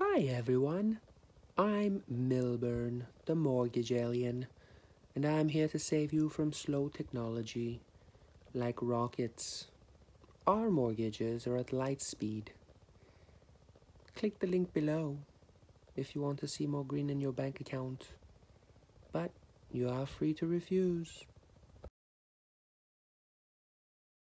Hi everyone, I'm Milburn, the mortgage alien, and I'm here to save you from slow technology like rockets. Our mortgages are at light speed. Click the link below if you want to see more green in your bank account, but you are free to refuse.